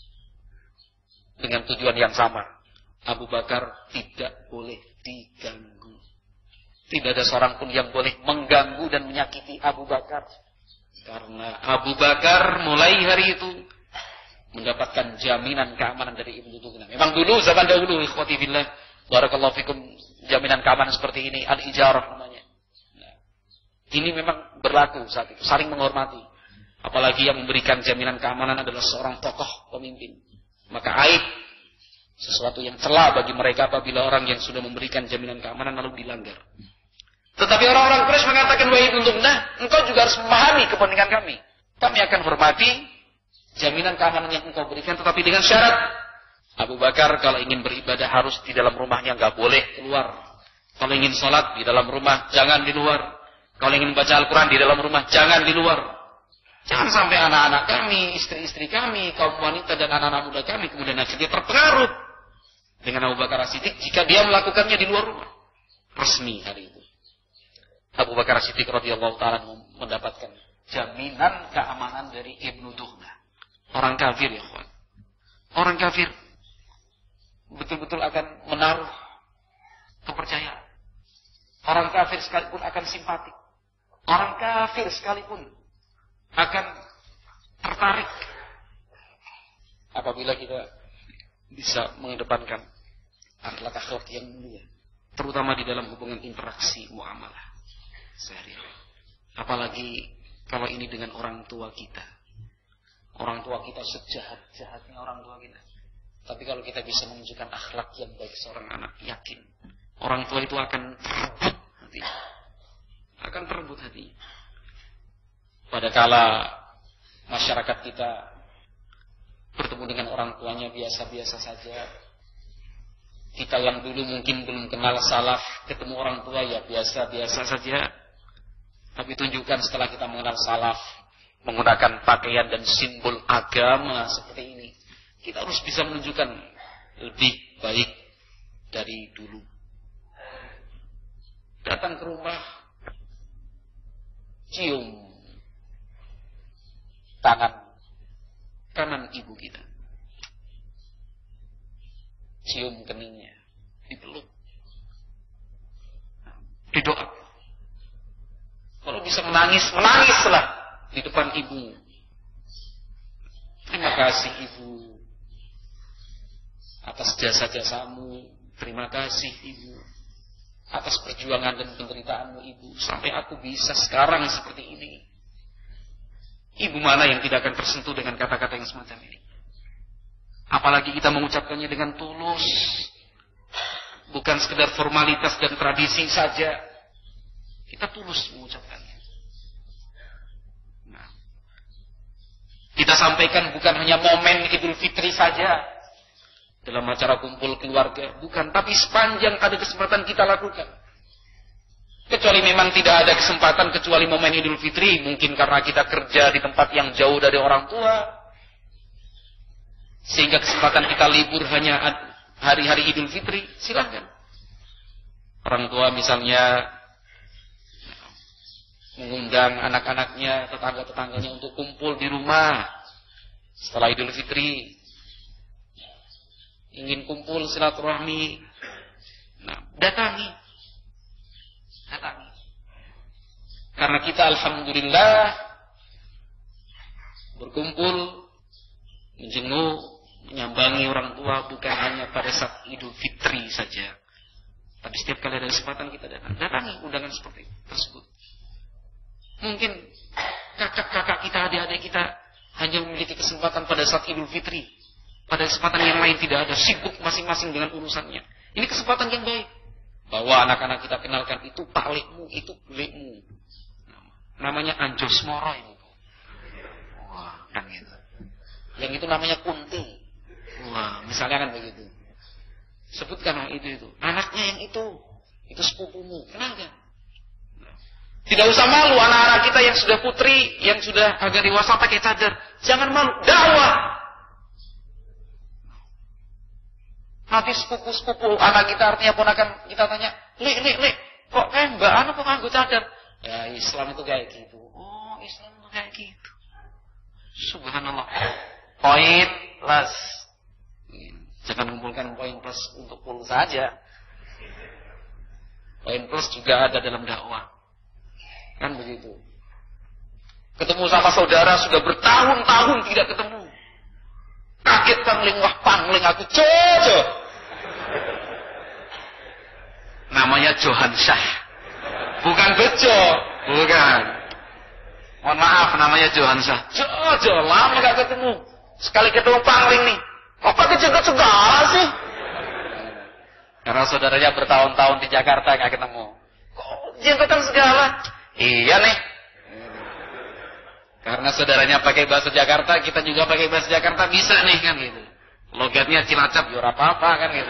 dengan tujuan yang sama. Abu Bakar tidak boleh diganggu. Tidak ada seorang pun yang boleh mengganggu dan menyakiti Abu Bakar. Karena Abu Bakar mulai hari itu mendapatkan jaminan keamanan dari Ibnu Dugnah. Memang dulu, zaman dahulu, ikhwati billah, barakallahu fikum, jaminan keamanan seperti ini, al-ijarah namanya. Nah, ini memang berlaku saat itu, saling menghormati. Apalagi yang memberikan jaminan keamanan adalah seorang tokoh pemimpin. Maka aib, sesuatu yang celah bagi mereka apabila orang yang sudah memberikan jaminan keamanan lalu dilanggar. Tetapi orang-orang Quraisy mengatakan, wahai Ibnu Dugnah, engkau juga harus memahami kepentingan kami. Kami akan hormati jaminan keamanan yang engkau berikan, tetapi dengan syarat Abu Bakar kalau ingin beribadah harus di dalam rumahnya, nggak boleh keluar. Kalau ingin sholat di dalam rumah, jangan di luar. Kalau ingin baca Al-Quran di dalam rumah, jangan di luar. Jangan sampai anak-anak kami, istri-istri kami, kaum wanita dan anak-anak muda kami kemudian akhirnya terpengaruh dengan Abu Bakar Siddiq jika dia melakukannya di luar rumah. Resmi hari itu Abu Bakar Siddiq radhiyallahu taala mendapatkan jaminan keamanan dari Ibnu Dugnah. Orang kafir ya kawan. Orang kafir betul-betul akan menaruh kepercayaan. Orang kafir sekalipun akan simpatik. Orang kafir sekalipun akan tertarik apabila kita bisa mengedepankan akhlak-akhlak yang mulia, terutama di dalam hubungan interaksi muamalah sehari-hari. Apalagi kalau ini dengan orang tua kita. Orang tua kita sejahat-jahatnya orang tua kita. Tapi kalau kita bisa menunjukkan akhlak yang baik seorang anak, yakin orang tua itu akan terebut hatinya. Akan terebut hatinya. Pada kala masyarakat kita bertemu dengan orang tuanya biasa-biasa saja. Kita yang dulu mungkin belum kenal salaf, ketemu orang tua ya biasa-biasa saja. Tapi tunjukkan setelah kita mengenal salaf, menggunakan pakaian dan simbol agama seperti ini, kita harus bisa menunjukkan lebih baik dari dulu. Datang ke rumah, cium tangan kanan ibu kita, cium keningnya, dipeluk, didoa. Kalau bisa menangis, menangislah di depan ibu. Terima kasih ibu atas jasa-jasamu. Terima kasih ibu atas perjuangan dan penderitaanmu ibu, sampai aku bisa sekarang seperti ini. Ibu mana yang tidak akan tersentuh dengan kata-kata yang semacam ini? Apalagi kita mengucapkannya dengan tulus, bukan sekedar formalitas dan tradisi saja. Kita tulus mengucapkannya. Nah, kita sampaikan bukan hanya momen Idul Fitri saja dalam acara kumpul keluarga, bukan, tapi sepanjang ada kesempatan kita lakukan. Kecuali memang tidak ada kesempatan kecuali momen Idul Fitri, mungkin karena kita kerja di tempat yang jauh dari orang tua, sehingga kesempatan kita libur hanya hari-hari Idul Fitri, silahkan. Orang tua misalnya mengundang anak-anaknya, tetangga-tetangganya untuk kumpul di rumah setelah Idul Fitri, ingin kumpul silaturahmi, nah datangi. Karena kita alhamdulillah berkumpul, menjenguk, menyambangi orang tua bukan hanya pada saat Idul Fitri saja, tapi setiap kali ada kesempatan kita datangi undangan seperti tersebut. Mungkin kakak-kakak kita, adik-adik kita hanya memiliki kesempatan pada saat Idul Fitri. Pada kesempatan yang lain tidak ada, sibuk masing-masing dengan urusannya. Ini kesempatan yang baik. Bahwa anak-anak kita kenalkan itu paklikmu, itu bulikmu. Namanya Anjos Moro ini. Wah, kan gitu. Yang itu namanya Kunti. Wah, misalnya kan begitu. Sebutkan itu. Anaknya yang itu sepupumu. Kenalkan. Tidak usah malu anak-anak kita yang sudah putri, yang sudah agak dewasa pakai cadar. Jangan malu, dakwah. Nanti sepupu-sepupu anak kita artinya ponakan kita tanya, Lek, kok mbak anu kok nganggo cadar? Ya Islam itu kayak gitu. Oh, Islam itu kayak gitu. Subhanallah. Poin plus. Jangan kumpulkan poin plus untuk pulsa saja. Poin plus juga ada dalam dakwah. Kan begitu. Ketemu sama saudara sudah bertahun-tahun tidak ketemu. Kaget pangling, wah pangling aku jojo. Namanya Johan Syah. Bukan Bejo, bukan. Mohon maaf, namanya Johan Syah. Jojo, lama gak ketemu. Sekali ketemu pangling nih. Kok pakai jenggot segala sih? Karena saudaranya bertahun-tahun di Jakarta gak ketemu. Kok jenggotan segala? Iya nih. Karena saudaranya pakai bahasa Jakarta, kita juga pakai bahasa Jakarta, bisa nih kan gitu. Logatnya Cilacap, ya apa-apa kan gitu.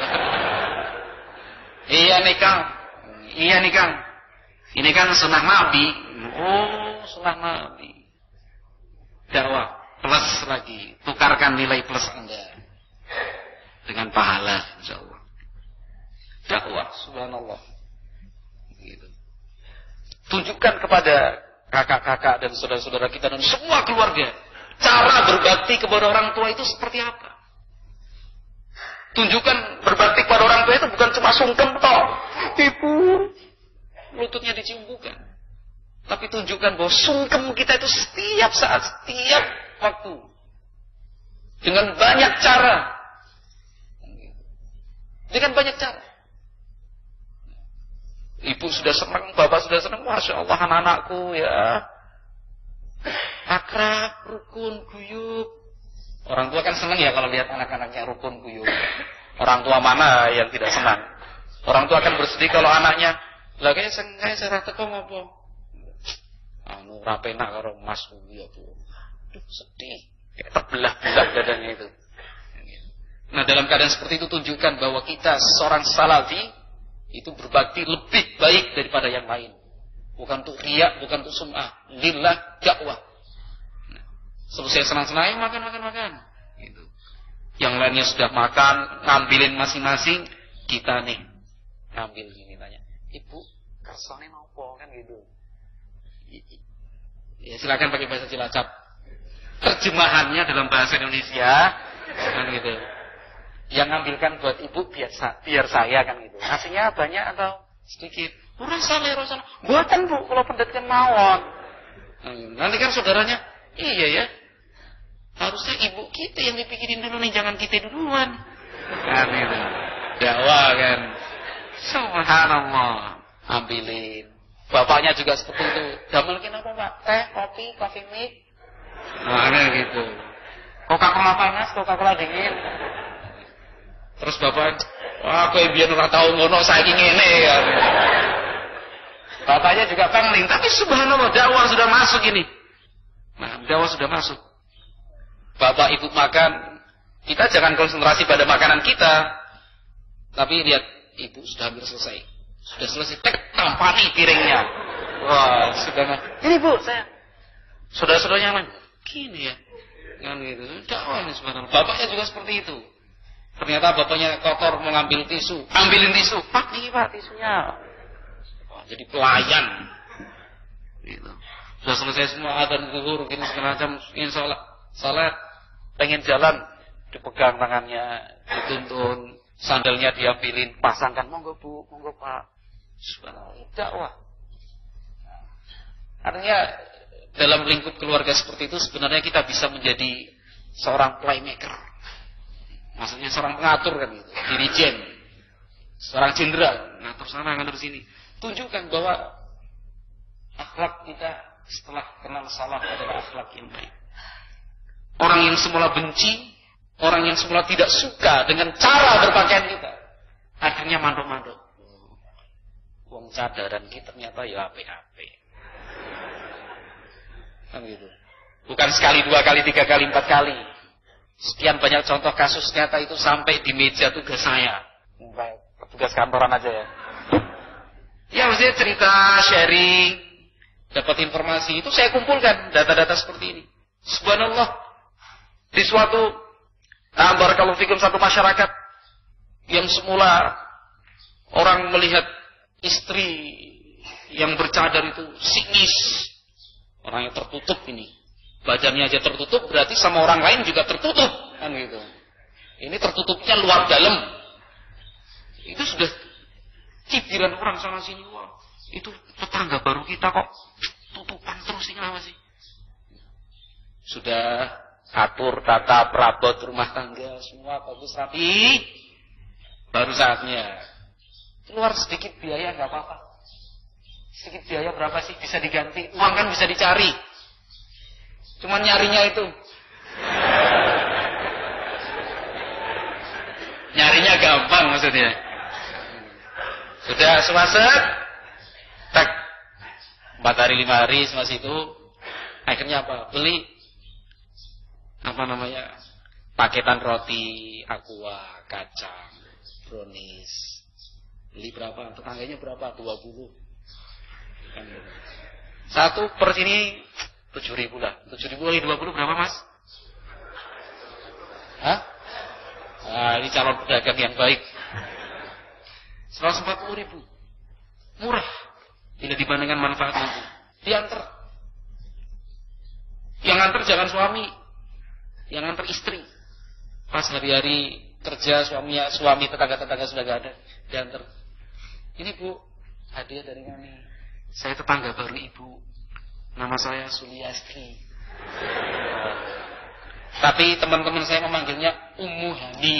Iya nih Kang. Ini kan sunnah Nabi. Oh, sunnah Nabi. Dakwah plus lagi, tukarkan nilai plus Anda dengan pahala insyaallah. Dakwah, subhanallah. Gitu. Tunjukkan kepada kakak-kakak dan saudara-saudara kita dan semua keluarga cara berbakti kepada orang tua itu seperti apa. Tunjukkan berbakti kepada orang tua itu bukan cuma sungkem toh, ibu lututnya dicium bukan, tapi tunjukkan bahwa sungkem kita itu setiap saat, setiap waktu dengan banyak cara, Ibu sudah senang, bapak sudah senang, masya Allah anak-anakku ya akrab, rukun, guyup. Orang tua kan senang ya kalau lihat anak-anaknya rukun, guyup. Orang tua mana yang tidak senang? Orang tua akan bersedih kalau anaknya, lah kayak saya teko ngopo. Anu ra penak karo Mas kuwi ya, Bu. Aduh, sedih. Kayak terbelah-belah dadanya itu. Nah, dalam keadaan seperti itu tunjukkan bahwa kita seorang salafi itu berbakti lebih baik daripada yang lain. Bukan untuk riya, bukan untuk sum'ah. Lillah dakwah. Nah, selesai senang-senang, makan. Gitu. Yang lainnya sudah makan, ngambilin masing-masing, kita nih ngambil gini tanya, Ibu, kersane nopo kan gitu. Ya silakan pakai bahasa Cilacap. Terjemahannya dalam bahasa Indonesia kan gitu. Yang ngambilkan buat ibu biar saya kan gitu. Nasinya banyak atau sedikit? Rasa. Buatan Bu, kalau pendatkan mawon. Nanti kan saudaranya, iya ya. Harusnya ibu kita yang dipikirin dulu nih, jangan kita duluan. Kan gitu. Dakwah kan. Subhanallah. Ambilin. Bapaknya juga seperti itu. Damelkin apa Pak? Teh, kopi, coffee mix. Nah gitu. Coca-Cola panas, Coca-Cola dingin. Terus bapak, wah kowe biyen ora tau ngono saiki ngene ya. Bapaknya juga pangling, tapi subhanallah dakwah sudah masuk ini. Nah, dakwah sudah masuk. Bapak ibu makan, kita jangan konsentrasi pada makanan kita. Tapi lihat, ibu sudah hampir selesai. Sudah selesai, tampani piringnya. Wah, sudah. Ini Bu, saya. Saudara-saudaranya lain. Gini ya. Kan gitu. Dakwah ini subhanallah. Bapaknya juga seperti itu. Ternyata bapaknya kotor mau ngambil tisu. Ambilin tisu. Pak, ini Pak tisunya. Wah, jadi pelayan. Gitu. Sudah selesai semua adzan zuhur gini segala macam. Insya Allah salat. Pengen jalan, dipegang tangannya, dituntun, sandalnya diambilin, pasangkan. Monggo Bu, monggo Pak. Subhanallah, dakwah. Artinya dalam lingkup keluarga seperti itu sebenarnya kita bisa menjadi seorang playmaker. Maksudnya seorang pengatur kan gitu, dirijen, seorang jenderal, ngatur sana, ngatur sini. Tunjukkan bahwa akhlak kita setelah kenal salaf adalah akhlak yang baik. Orang yang semula benci, orang yang semula tidak suka dengan cara berpakaian kita, akhirnya mandok-mandok. Wong cadaran kita ternyata ya ape-ape. Kan gitu. Bukan sekali, dua kali, tiga kali, empat kali. Sekian banyak contoh kasus nyata itu sampai di meja tugas saya. Petugas kantoran aja ya. Ya maksudnya cerita, sharing, dapat informasi itu saya kumpulkan data-data seperti ini. Subhanallah. Di suatu barakallahu fikum satu masyarakat yang semula orang melihat istri yang bercadar itu sinis, orang yang tertutup ini. Badannya aja tertutup, berarti sama orang lain juga tertutup, kan gitu. Ini tertutupnya luar dalam. Itu sudah cibiran orang sana sini. Wah, itu tetangga baru kita kok tutupan terus ini apa sih? Sudah atur tata perabot rumah tangga semua bagus rapi. Baru saatnya keluar sedikit biaya nggak apa-apa. Sedikit biaya berapa sih bisa diganti? Uang kan bisa dicari. Cuman nyarinya itu. Nyarinya gampang maksudnya. Sudah semaset. Tak 4 hari 5 hari semasa itu. Akhirnya apa? Beli paketan roti, aqua, kacang, brownies. Beli berapa? Tetangganya berapa? 20. Satu per sini 7.000 lah. 7.000 kali 20 berapa Mas? Hah? Nah, ini calon pedagang yang baik. 140.000. Murah. Bila dibandingkan manfaatnya. Diantar. Yang antar jangan suami. Yang antar istri. Pas hari-hari kerja suami tetangga-tetangga sudah gak ada. Diantar. Ini Bu, hadiah dari kami. Saya tetangga baru Ibu. Nama saya Suliasti. Tapi teman-teman saya memanggilnya Ummu Hani.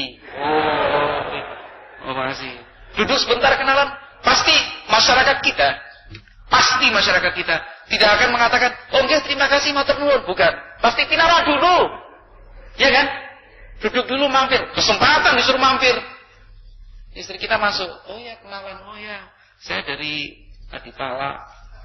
Oh makasih. Duduk sebentar kenalan. Pasti masyarakat kita tidak akan mengatakan, oh enggak terima kasih matur nuwun, bukan. Pasti kenalan dulu. Ya kan? Duduk dulu mampir. Kesempatan disuruh mampir. Istri kita masuk, oh ya kenalan, oh ya saya dari Adipala,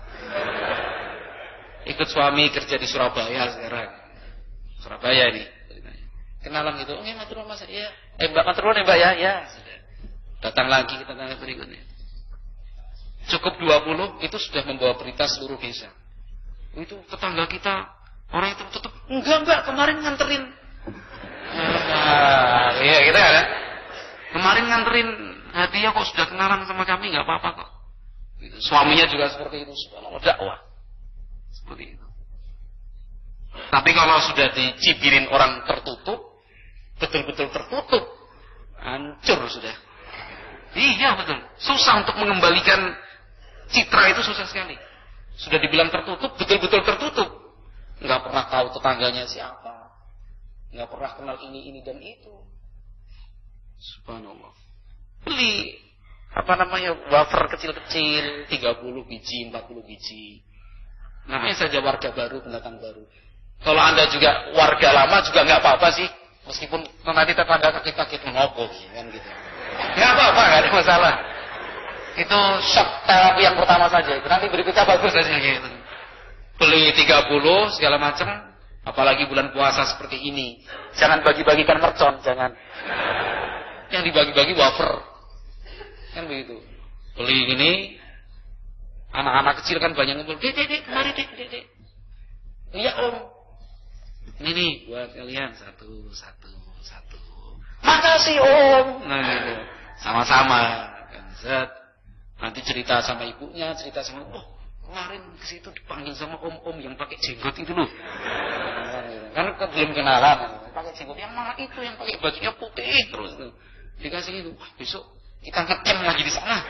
ikut suami kerja di Surabaya sekarang. Surabaya ini. Kenalan gitu, oh ya matur nuwun Mas, ya. Mbak matur nuwun ya Mbak ya, ya. Sudah. Datang lagi kita tanya berikutnya. Cukup 20 itu sudah membawa berita seluruh desa. Itu tetangga kita, orang itu tetap enggak kemarin nganterin. Iya gitu kan. Kemarin nganterin hadiah kok sudah kenalan sama kami, enggak apa-apa kok. Suaminya juga seperti itu, subhanallah, dakwah. Seperti itu. Tapi kalau sudah dicibirin orang tertutup, betul-betul tertutup, hancur sudah. Iya betul. Susah untuk mengembalikan citra itu, susah sekali. Sudah dibilang tertutup, betul-betul tertutup. Nggak pernah tahu tetangganya siapa. Nggak pernah kenal ini dan itu. Subhanallah. Beli wafer kecil-kecil, 30 biji, 40 biji. Namanya saja warga baru, pendatang baru. Kalau Anda juga warga lama juga nggak apa-apa sih. Meskipun nanti tetangga kita ngobrol kan gitu. Nggak apa-apa, nggak ada masalah. Itu shock terapi yang pertama saja. Nanti berikutnya bagus saja gitu. Beli 30 segala macam, apalagi bulan puasa seperti ini. Jangan bagi-bagikan mercon, jangan. Yang dibagi-bagi wafer. Kan begitu. Beli ini, anak-anak kecil kan banyak ngumpul. Dek, kemari dek. Iya om. Ini nih buat kalian satu. Makasih om. Nah gitu. Sama-sama. Kan set. Nanti cerita sama ibunya, cerita sama kemarin ke situ dipanggil sama om yang pakai jenggot itu loh. Kan belum kenalan, pakai jenggot yang mana itu yang pakai bajunya putih terus tuh. Dikasih itu, besok kita ngecam lagi di sana.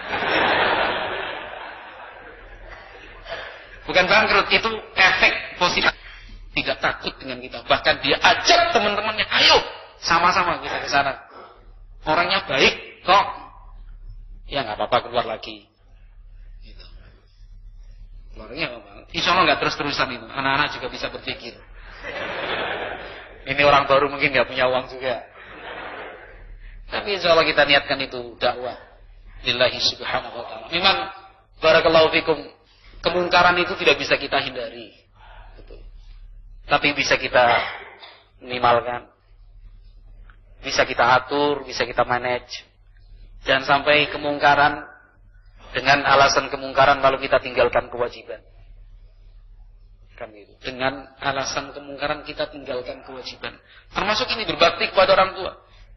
Bukan bangkrut, itu efek positif. Tidak takut dengan kita, bahkan dia ajak teman-temannya, ayo sama-sama kita ke sana. Orangnya baik kok. Ya nggak apa-apa keluar lagi. Gitu. Keluarnya apa? Insya Allah nggak terus-terusan itu. Anak-anak juga bisa berpikir. Ini orang baru mungkin nggak punya uang juga. Tapi insya Allah kita niatkan itu dakwah. Lillahi subhanahu wa ta'ala. Memang barakallahu fikum, kemungkaran itu tidak bisa kita hindari. Betul. Tapi bisa kita minimalkan. Bisa kita atur, bisa kita manage. Jangan sampai kemungkaran dengan alasan kemungkaran lalu kita tinggalkan kewajiban. Kan gitu. Dengan alasan kemungkaran kita tinggalkan kewajiban. Termasuk ini berbakti kepada orang tua.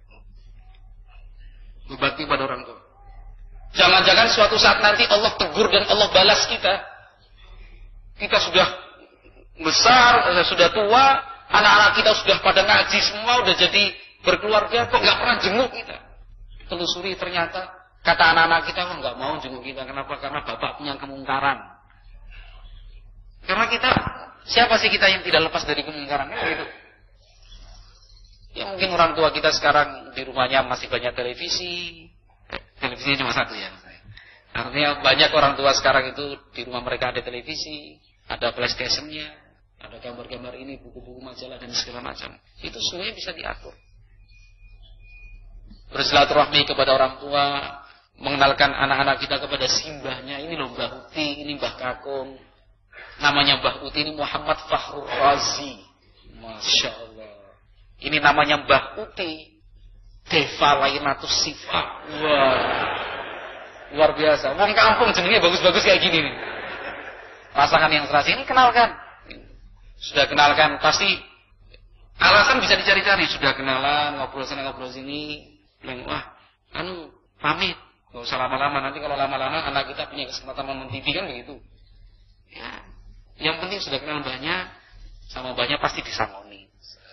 Berbakti kepada orang tua. Jangan-jangan suatu saat nanti Allah tegur dan Allah balas kita. Kita sudah besar, sudah tua, anak-anak kita sudah pada ngaji semua, udah jadi berkeluarga, kok nggak pernah jenguk kita. Telusuri ternyata kata anak-anak kita kok nggak mau jenguk kita. Kenapa? Karena bapak punya kemungkaran. Karena kita, siapa sih kita yang tidak lepas dari kemungkaran? Gitu. Ya mungkin orang tua kita sekarang di rumahnya masih banyak televisi. Televisinya cuma satu ya. Artinya banyak orang tua sekarang itu di rumah mereka ada televisi, ada PlayStation-nya, ada gambar-gambar ini, buku-buku majalah dan segala macam. Itu semuanya bisa diatur. Bersilaturahmi kepada orang tua, mengenalkan anak-anak kita kepada simbahnya. Ini loh Mbah Uti, ini Mbah Kakung. Namanya Mbah Uti ini Muhammad Fakhrul Razi. Masya Allah. Ini namanya Mbah Uti. Deva Lainatus Sifa. Wah. Luar biasa. Wong kampung jenenge bagus-bagus kayak gini nih. Pasangan yang serasi ini kenalkan. Sudah kenalkan, pasti alasan bisa dicari-cari. Sudah kenalan, ngobrol sana ngobrol sini. Bilang, wah, pamit. Gak usah lama-lama. Nanti kalau lama-lama anak kita punya kesempatan nonton TV kan begitu. Ya, yang penting sudah kenal banyak, sama banyak pasti disangoni.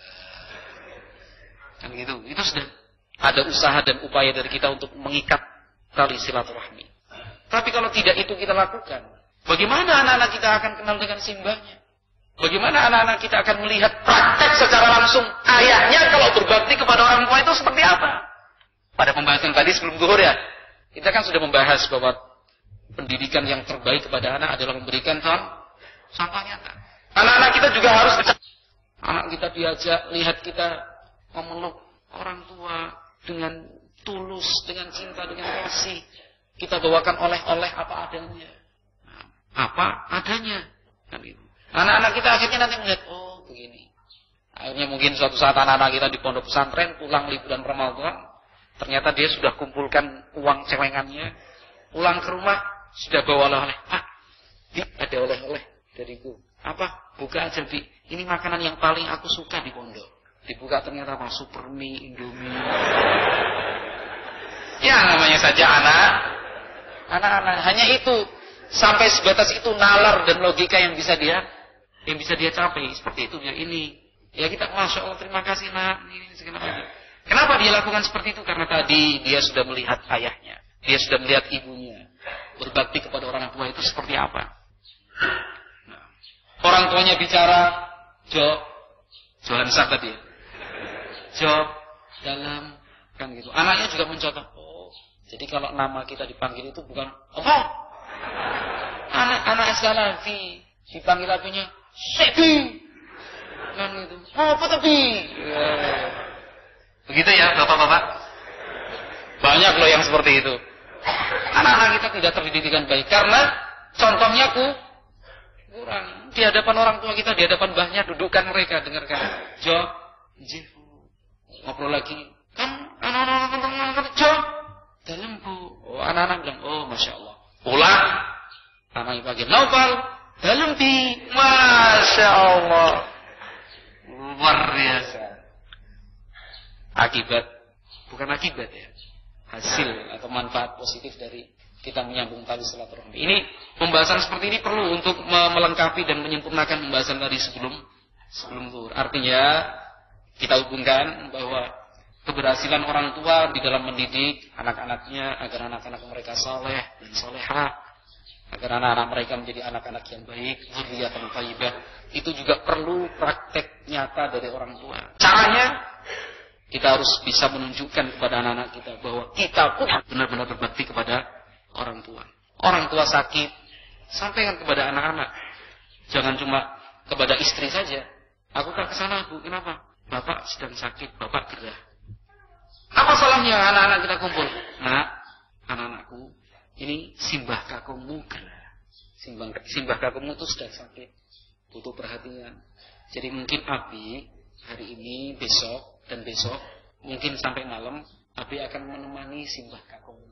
Kan gitu. Itu sudah ada usaha dan upaya dari kita untuk mengikat tali silaturahmi. Tapi kalau tidak itu kita lakukan, bagaimana anak-anak kita akan kenal dengan simbahnya? Bagaimana anak-anak kita akan melihat praktek secara langsung ayahnya kalau berbakti kepada orang tua itu seperti apa? Pada pembahasan tadi sebelum zuhur ya, kita kan sudah membahas bahwa pendidikan yang terbaik kepada anak adalah memberikan contoh nyata. Anak-anak kita juga harus anak kita diajak lihat kita memeluk orang tua dengan tulus, dengan cinta, dengan kasih. Kita bawakan oleh-oleh apa adanya. Apa adanya. Kan itu. Anak-anak kita akhirnya nanti melihat, oh begini. Akhirnya mungkin suatu saat anak-anak kita di pondok pesantren pulang liburan Ramadan, ternyata dia sudah kumpulkan uang celengannya, pulang ke rumah sudah bawa oleh-oleh. Pak, ada oleh-oleh dariku. Apa? Buka aja, Bi. Ini makanan yang paling aku suka di pondok. Dibuka ternyata apa? Super mie, Indomie. Ya namanya saja anak-anak. Hanya itu. Sampai sebatas itu nalar dan logika yang bisa dia capai. Seperti itu ya ini. Ya kita, Masya Allah, terima kasih nak. Ini segala macam. Kenapa dia lakukan seperti itu? Karena tadi dia sudah melihat ayahnya. Dia sudah melihat ibunya. Berbakti kepada orang tua itu seperti apa. Nah, orang tuanya bicara, Johansa tadi ya. Dalam, kan gitu. Anaknya juga mencontoh. Oh, jadi kalau nama kita dipanggil itu bukan, apa? Anak Salafi dipanggil apinya Sebi, kan gitu. Oh, apa tapi? Begitu ya, bapak-bapak. Banyak loh yang seperti itu. Anak-anak kita tidak terdidik dengan baik karena contohnya kurang. Di hadapan orang tua kita, di hadapan mbahnya, dudukkan mereka, dengarkan. Ngobrol lagi. Kan anak-anak dalam bu. Oh, anak-anak bilang, oh Masya Allah. Pulang. Anak panggil Naufal. Dalam di. Masya Allah. Luar biasa. Bukan akibat ya. Hasil atau manfaat positif dari kita menyambung tali silaturahmi. Ini pembahasan seperti ini perlu untuk melengkapi dan menyempurnakan pembahasan tadi sebelum zuhur. Artinya kita hubungkan bahwa keberhasilan orang tua di dalam mendidik anak-anaknya agar anak-anak mereka saleh dan salehah, agar anak-anak mereka menjadi anak-anak yang baik, dzurriyyatan thayyibah, itu juga perlu praktek nyata dari orang tua. Caranya kita harus bisa menunjukkan kepada anak-anak kita bahwa kita pun benar-benar berbakti kepada orang tua. Orang tua sakit, sampaikan kepada anak-anak. Jangan cuma kepada istri saja. Aku kan kesana, Bu. Kenapa? Bapak sedang sakit, Bapak gerah. Apa salahnya anak-anak kita kumpul? Nak, anak-anakku, ini simbah kakungmu gerah. Simbah kakungmu itu sedang sakit, butuh perhatian. Jadi mungkin Abi hari ini, besok, dan besok, mungkin sampai malam, Abi akan menemani simbah kakungmu.